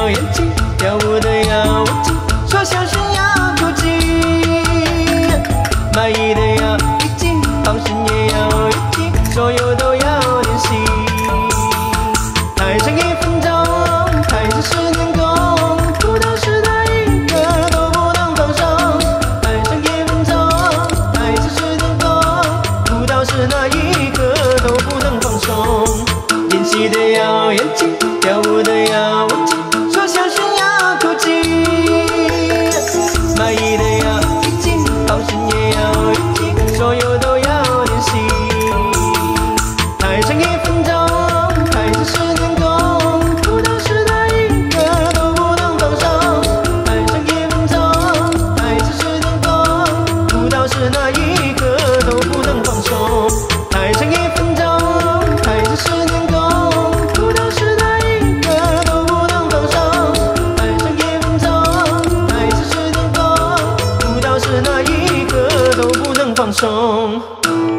要演技，跳舞的要文静，说小心要哭泣，卖艺的要一斤，放心也要一斤，所有都要练习。台上1分钟，台上10年功，舞蹈是哪一个都不能放松。台上1分钟，台上10年功，舞蹈是哪一个都不能放松。演戏的要演技，跳舞的要文静，说小心要哭泣，卖艺的要一斤，放心也要一斤，所有都要练习。台上1分钟，台上10年功，舞蹈是哪一个都不能放松。台上1分钟，台上10年功，舞蹈是哪一个都不能放松。台上1分钟，台上10年功。哪一个都不能放松。